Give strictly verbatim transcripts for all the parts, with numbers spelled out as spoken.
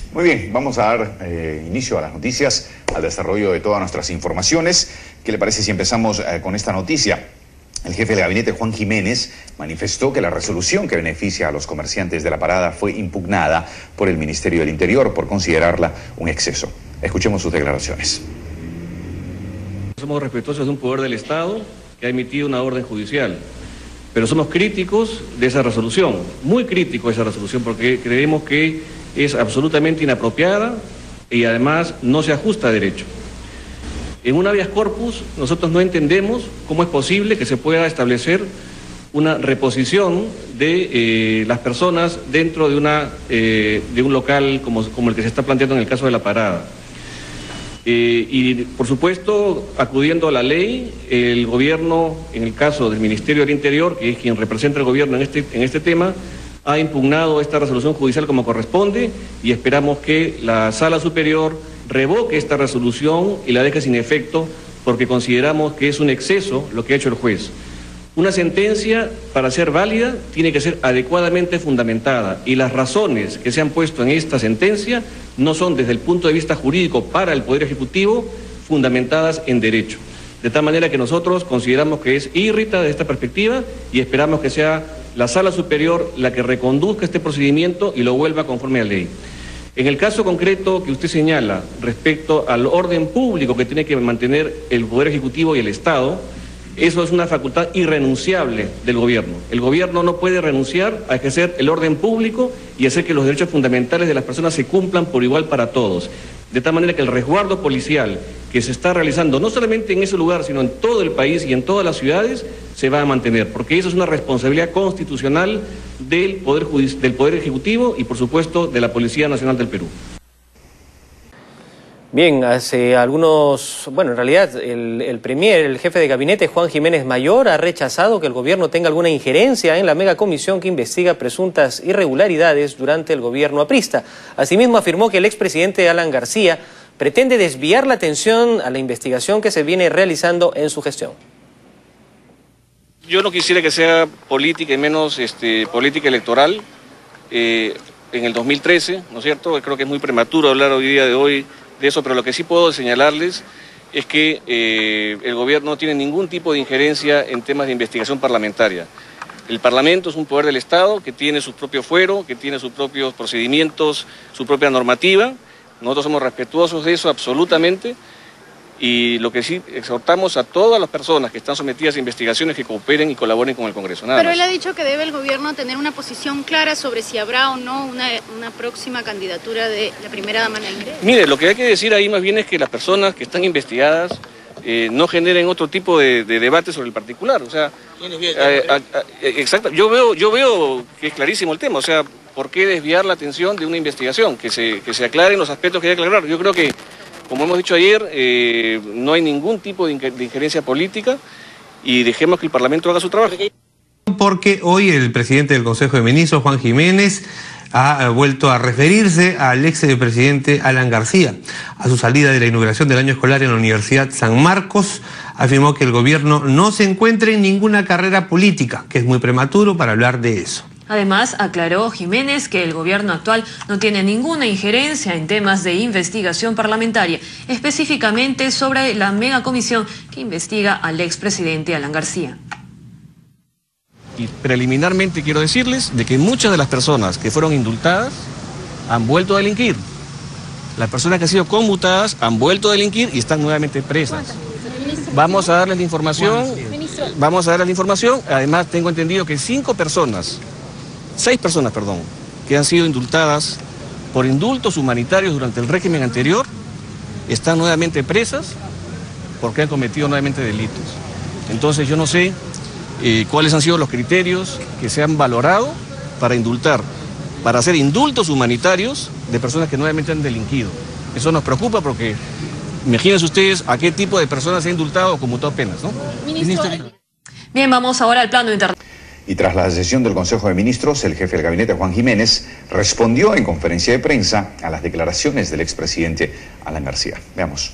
Muy bien, vamos a dar eh, inicio a las noticias, al desarrollo de todas nuestras informaciones. ¿Qué le parece si empezamos eh, con esta noticia? El jefe del gabinete, Juan Jiménez, manifestó que la resolución que beneficia a los comerciantes de la parada fue impugnada por el Ministerio del Interior por considerarla un exceso. Escuchemos sus declaraciones. Somos respetuosos de un poder del Estado que ha emitido una orden judicial, pero somos críticos de esa resolución, muy críticos de esa resolución, porque creemos que es absolutamente inapropiada y además no se ajusta a derecho. En un habeas corpus nosotros no entendemos cómo es posible que se pueda establecer una reposición de eh, las personas dentro de, una, eh, de un local como, como el que se está planteando en el caso de la parada. Eh, y por supuesto, acudiendo a la ley, el gobierno, en el caso del Ministerio del Interior, que es quien representa al gobierno en este, en este tema, ha impugnado esta resolución judicial como corresponde y esperamos que la Sala Superior revoque esta resolución y la deje sin efecto porque consideramos que es un exceso lo que ha hecho el juez. Una sentencia, para ser válida, tiene que ser adecuadamente fundamentada y las razones que se han puesto en esta sentencia no son, desde el punto de vista jurídico para el Poder Ejecutivo, fundamentadas en derecho. De tal manera que nosotros consideramos que es irrita de esta perspectiva y esperamos que sea la Sala Superior la que reconduzca este procedimiento y lo vuelva conforme a ley. En el caso concreto que usted señala respecto al orden público que tiene que mantener el Poder Ejecutivo y el Estado, eso es una facultad irrenunciable del gobierno. El gobierno no puede renunciar a ejercer el orden público y hacer que los derechos fundamentales de las personas se cumplan por igual para todos. De tal manera que el resguardo policial que se está realizando, no solamente en ese lugar, sino en todo el país y en todas las ciudades, se va a mantener, porque eso es una responsabilidad constitucional del Poder Judici- del Poder Ejecutivo y, por supuesto, de la Policía Nacional del Perú. Bien, hace algunos, bueno, en realidad el, el premier, el jefe de gabinete, Juan Jiménez Mayor, ha rechazado que el gobierno tenga alguna injerencia en la megacomisión que investiga presuntas irregularidades durante el gobierno aprista. Asimismo, afirmó que el expresidente Alan García pretende desviar la atención a la investigación que se viene realizando en su gestión. Yo no quisiera que sea política y menos este, política electoral. Eh, en el dos mil trece, ¿no es cierto? Creo que es muy prematuro hablar hoy día de hoy de eso, pero lo que sí puedo señalarles es que eh, el gobierno no tiene ningún tipo de injerencia en temas de investigación parlamentaria. El Parlamento es un poder del Estado que tiene su propio fuero, que tiene sus propios procedimientos, su propia normativa. Nosotros somos respetuosos de eso absolutamente y lo que sí exhortamos a todas las personas que están sometidas a investigaciones que cooperen y colaboren con el Congreso. Nada Pero más. él ha dicho que debe el gobierno tener una posición clara sobre si habrá o no una, una próxima candidatura de la primera dama Naimí. Mire, lo que hay que decir ahí más bien es que las personas que están investigadas eh, no generen otro tipo de, de debate sobre el particular. O sea, eh, a, a, exacto. Yo veo, yo veo que es clarísimo el tema. O sea, ¿por qué desviar la atención de una investigación? Que se, que se aclaren los aspectos que hay que aclarar. Yo creo que, como hemos dicho ayer, eh, no hay ningún tipo de, injer de injerencia política y dejemos que el Parlamento haga su trabajo. Porque hoy el presidente del Consejo de Ministros, Juan Jiménez, ha vuelto a referirse al ex presidente Alan García. A su salida de la inauguración del año escolar en la Universidad San Marcos, afirmó que el gobierno no se encuentra en ninguna carrera política, que es muy prematuro para hablar de eso. Además, aclaró Jiménez que el gobierno actual no tiene ninguna injerencia en temas de investigación parlamentaria, específicamente sobre la megacomisión que investiga al expresidente Alan García. Y preliminarmente quiero decirles de que muchas de las personas que fueron indultadas han vuelto a delinquir. Las personas que han sido conmutadas han vuelto a delinquir y están nuevamente presas. Vamos a darles la información, vamos a darles la información. Además, tengo entendido que cinco personas, seis personas, perdón, que han sido indultadas por indultos humanitarios durante el régimen anterior, están nuevamente presas porque han cometido nuevamente delitos. Entonces, yo no sé Eh, cuáles han sido los criterios que se han valorado para indultar, para hacer indultos humanitarios de personas que nuevamente han delinquido. Eso nos preocupa porque imagínense ustedes a qué tipo de personas se ha indultado o conmutado penas, ¿no? Ministro... Bien, vamos ahora al plano internacional. Y tras la sesión del Consejo de Ministros, el jefe del gabinete, Juan Jiménez, respondió en conferencia de prensa a las declaraciones del expresidente Alan García. Veamos.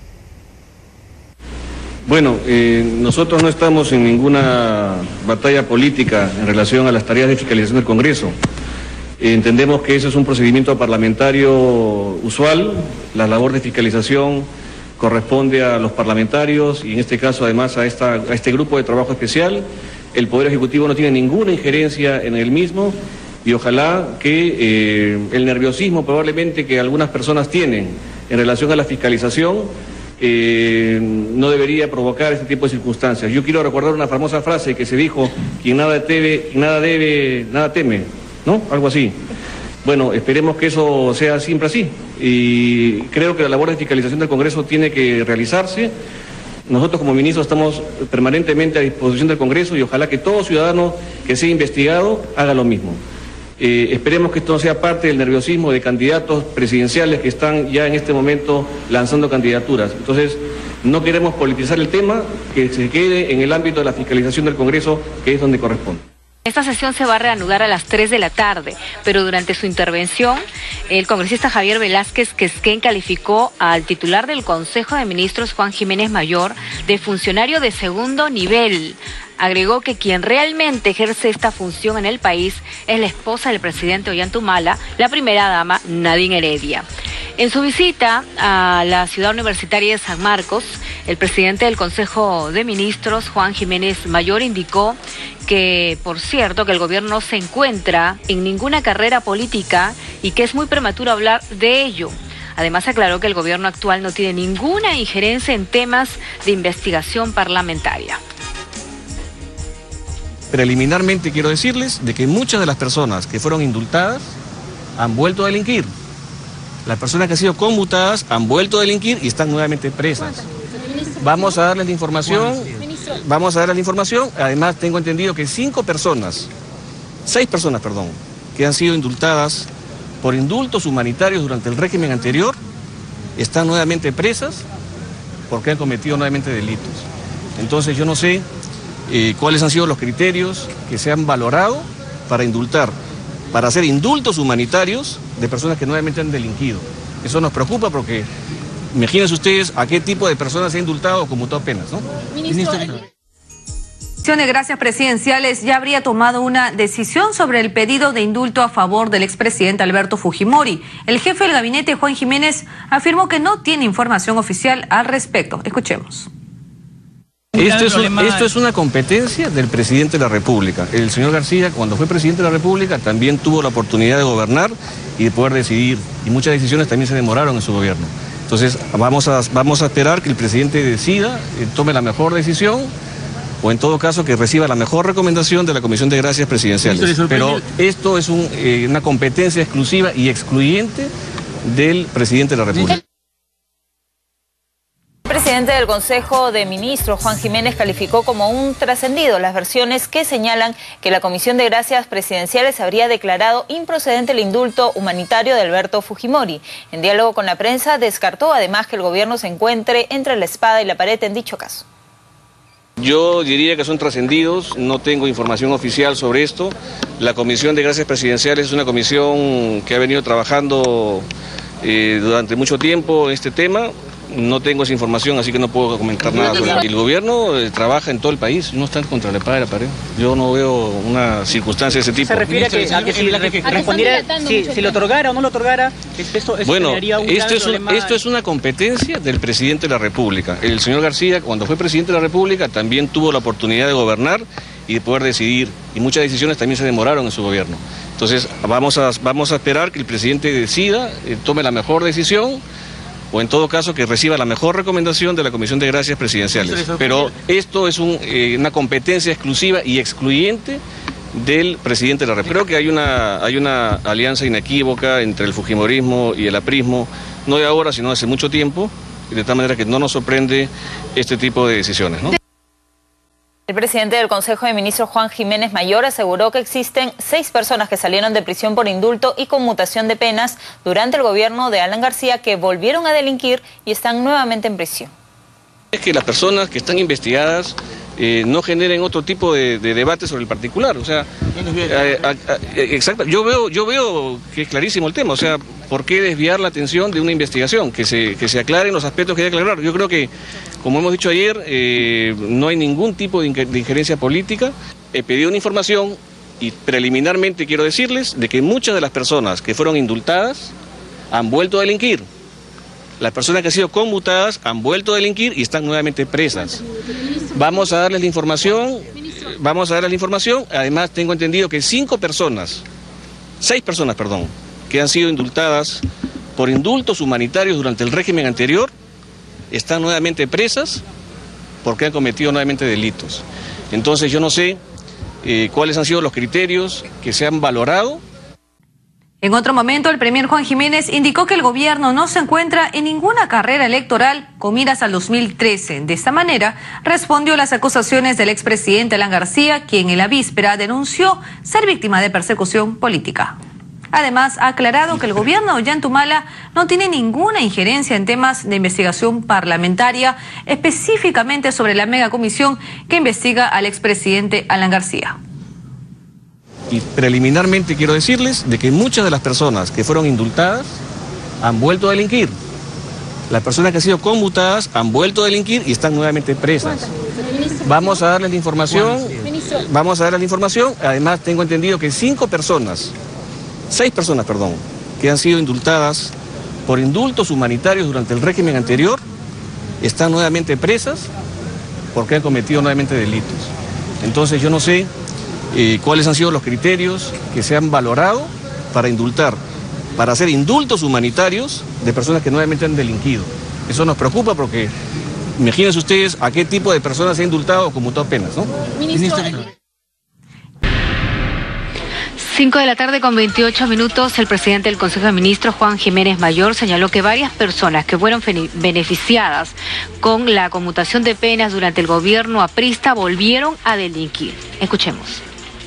Bueno, eh, nosotros no estamos en ninguna batalla política en relación a las tareas de fiscalización del Congreso. Entendemos que eso es un procedimiento parlamentario usual. La labor de fiscalización corresponde a los parlamentarios y en este caso además a, esta, a este grupo de trabajo especial. El Poder Ejecutivo no tiene ninguna injerencia en el mismo y ojalá que eh, el nerviosismo probablemente que algunas personas tienen en relación a la fiscalización eh, no debería provocar este tipo de circunstancias. Yo quiero recordar una famosa frase que se dijo: quien nada debe, quien nada debe, nada teme, ¿no? Algo así. Bueno, esperemos que eso sea siempre así y creo que la labor de fiscalización del Congreso tiene que realizarse. Nosotros como ministros estamos permanentemente a disposición del Congreso y ojalá que todo ciudadano que sea investigado haga lo mismo. Eh, esperemos que esto no sea parte del nerviosismo de candidatos presidenciales que están ya en este momento lanzando candidaturas. Entonces, no queremos politizar el tema, que se quede en el ámbito de la fiscalización del Congreso, que es donde corresponde. Esta sesión se va a reanudar a las tres de la tarde, pero durante su intervención, el congresista Javier Velázquez Quesquén calificó al titular del Consejo de Ministros, Juan Jiménez Mayor, de funcionario de segundo nivel. Agregó que quien realmente ejerce esta función en el país es la esposa del presidente Ollanta-Humala, la primera dama Nadine Heredia. En su visita a la ciudad universitaria de San Marcos, el presidente del Consejo de Ministros, Juan Jiménez Mayor, indicó que, por cierto, que el gobierno no se encuentra en ninguna carrera política y que es muy prematuro hablar de ello. Además, aclaró que el gobierno actual no tiene ninguna injerencia en temas de investigación parlamentaria. Preliminarmente quiero decirles de que muchas de las personas que fueron indultadas han vuelto a delinquir. Las personas que han sido conmutadas han vuelto a delinquir y están nuevamente presas. Vamos a darles la información, vamos a darles la información. Además, tengo entendido que cinco personas, seis personas, perdón, que han sido indultadas por indultos humanitarios durante el régimen anterior, están nuevamente presas porque han cometido nuevamente delitos. Entonces, yo no sé eh, cuáles han sido los criterios que se han valorado para indultar, para hacer indultos humanitarios de personas que nuevamente han delinquido. Eso nos preocupa porque imagínense ustedes a qué tipo de personas se ha indultado o conmutado penas, ¿no? Ministro, la Comisión de Gracias Presidenciales ya habría tomado una decisión sobre el pedido de indulto a favor del expresidente Alberto Fujimori. El jefe del gabinete, Juan Jiménez, afirmó que no tiene información oficial al respecto. Escuchemos. Esto es, un, esto es una competencia del presidente de la República. El señor García, cuando fue presidente de la República, también tuvo la oportunidad de gobernar y de poder decidir. Y muchas decisiones también se demoraron en su gobierno. Entonces, vamos a, vamos a esperar que el presidente decida, eh, tome la mejor decisión, o en todo caso que reciba la mejor recomendación de la Comisión de Gracias Presidenciales. Pero esto es un, eh, una competencia exclusiva y excluyente del presidente de la República. El presidente del Consejo de Ministros, Juan Jiménez, calificó como un trascendido las versiones que señalan que la Comisión de Gracias Presidenciales habría declarado improcedente el indulto humanitario de Alberto Fujimori. En diálogo con la prensa, descartó además que el gobierno se encuentre entre la espada y la pared en dicho caso. Yo diría que son trascendidos, no tengo información oficial sobre esto. La Comisión de Gracias Presidenciales es una comisión que ha venido trabajando eh, durante mucho tiempo en este tema. No tengo esa información, así que no puedo comentar nada sobre eso. El gobierno eh, trabaja en todo el país, no está contra la espada y la pared. Yo no veo una circunstancia de ese tipo. ¿Se refiere a que, a que si, la, que respondiera, si, si lo otorgara o no lo otorgara, esto, esto bueno, generaría un esto es, un, esto es una competencia del presidente de la República. El señor García, cuando fue presidente de la República, también tuvo la oportunidad de gobernar y de poder decidir. Y muchas decisiones también se demoraron en su gobierno. Entonces, vamos a, vamos a esperar que el presidente decida, eh, tome la mejor decisión, o en todo caso que reciba la mejor recomendación de la Comisión de Gracias Presidenciales. Pero esto es un, eh, una competencia exclusiva y excluyente del presidente de la República. Creo que hay una, hay una alianza inequívoca entre el fujimorismo y el aprismo, no de ahora, sino hace mucho tiempo, y de tal manera que no nos sorprende este tipo de decisiones, ¿no? El presidente del Consejo de Ministros, Juan Jiménez Mayor, aseguró que existen seis personas que salieron de prisión por indulto y conmutación de penas durante el gobierno de Alan García que volvieron a delinquir y están nuevamente en prisión. Es que las personas que están investigadas eh, no generen otro tipo de, de debate sobre el particular. O sea, eh, a, a, exacto. Yo veo, yo veo que es clarísimo el tema. O sea, ¿por qué desviar la atención de una investigación? Que se, que se aclaren los aspectos que hay que aclarar. Yo creo que, como hemos dicho ayer, eh, no hay ningún tipo de injerencia política. He pedido una información, Y preliminarmente quiero decirles de que muchas de las personas que fueron indultadas han vuelto a delinquir. Las personas que han sido conmutadas han vuelto a delinquir y están nuevamente presas. Vamos a darles la información, vamos a darles la información. Además, tengo entendido que cinco personas, seis personas, perdón, que han sido indultadas por indultos humanitarios durante el régimen anterior, están nuevamente presas porque han cometido nuevamente delitos. Entonces, yo no sé eh, cuáles han sido los criterios que se han valorado. En otro momento, el premier Juan Jiménez indicó que el gobierno no se encuentra en ninguna carrera electoral con miras al dos mil trece. De esta manera, respondió a las acusaciones del expresidente Alan García, quien en la víspera denunció ser víctima de persecución política. Además, ha aclarado que el gobierno de Ollantumala no tiene ninguna injerencia en temas de investigación parlamentaria, específicamente sobre la megacomisión que investiga al expresidente Alan García. Y preliminarmente quiero decirles de que muchas de las personas que fueron indultadas han vuelto a delinquir. Las personas que han sido conmutadas han vuelto a delinquir y están nuevamente presas. Vamos a darles la información, vamos a darles la información. Además, tengo entendido que cinco personas, seis personas, perdón, que han sido indultadas por indultos humanitarios durante el régimen anterior, están nuevamente presas porque han cometido nuevamente delitos. Entonces, yo no sé Eh, cuáles han sido los criterios que se han valorado para indultar, para hacer indultos humanitarios de personas que nuevamente han delinquido. Eso nos preocupa porque imagínense ustedes a qué tipo de personas se ha indultado o conmutado penas, ¿no? Ministro. cinco de la tarde con veintiocho minutos, el presidente del Consejo de Ministros, Juan Jiménez Mayor, señaló que varias personas que fueron beneficiadas con la conmutación de penas durante el gobierno aprista volvieron a delinquir. Escuchemos.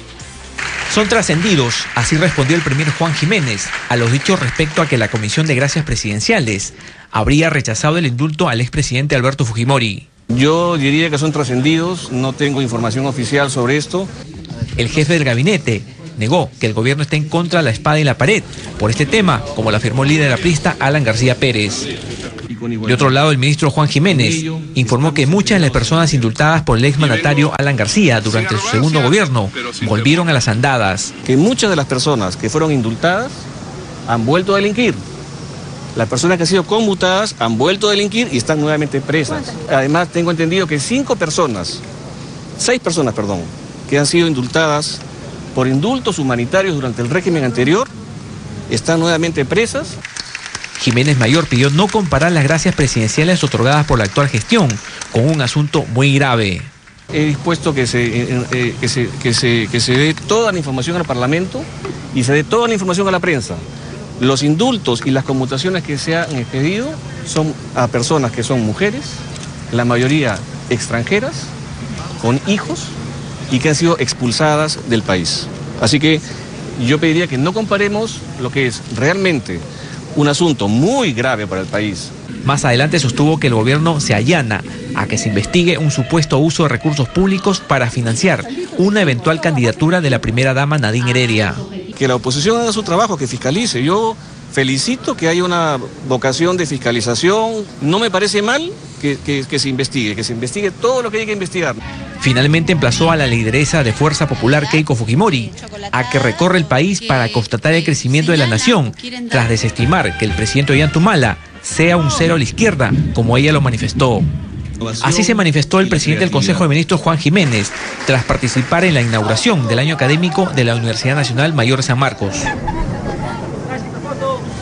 Son trascendidos, así respondió el premier Juan Jiménez a los dichos respecto a que la Comisión de Gracias Presidenciales habría rechazado el indulto al expresidente Alberto Fujimori. Yo diría que son trascendidos, no tengo información oficial sobre esto. El jefe del gabinete negó que el gobierno está en contra de la espada y la pared por este tema, como lo afirmó el líder aprista Alan García Pérez. De otro lado, el ministro Juan Jiménez informó que muchas de las personas indultadas por el exmandatario Alan García durante su segundo gobierno volvieron a las andadas. Que muchas de las personas que fueron indultadas han vuelto a delinquir. Las personas que han sido conmutadas han vuelto a delinquir y están nuevamente presas. Además, tengo entendido que cinco personas, seis personas, perdón, que han sido indultadas por indultos humanitarios durante el régimen anterior, están nuevamente presas. Jiménez Mayor pidió no comparar las gracias presidenciales otorgadas por la actual gestión con un asunto muy grave. He dispuesto que se, eh, eh, que se, que se, que se dé toda la información al Parlamento y se dé toda la información a la prensa. Los indultos y las conmutaciones que se han expedido son a personas que son mujeres, la mayoría extranjeras, con hijos y que han sido expulsadas del país. Así que yo pediría que no comparemos lo que es realmente un asunto muy grave para el país. Más adelante sostuvo que el gobierno se allana a que se investigue un supuesto uso de recursos públicos para financiar una eventual candidatura de la primera dama Nadine Heredia. Que la oposición haga su trabajo, que fiscalice. Yo felicito que haya una vocación de fiscalización. No me parece mal que, que, que se investigue, que se investigue todo lo que hay que investigar. Finalmente emplazó a la lideresa de Fuerza Popular, Keiko Fujimori, a que recorra el país para constatar el crecimiento de la nación, tras desestimar que el presidente Ollantumala sea un cero a la izquierda, como ella lo manifestó. Así se manifestó el presidente del Consejo de Ministros, Juan Jiménez, tras participar en la inauguración del año académico de la Universidad Nacional Mayor de San Marcos.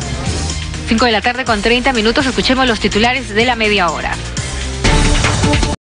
cinco de la tarde con treinta minutos, escuchemos los titulares de la media hora.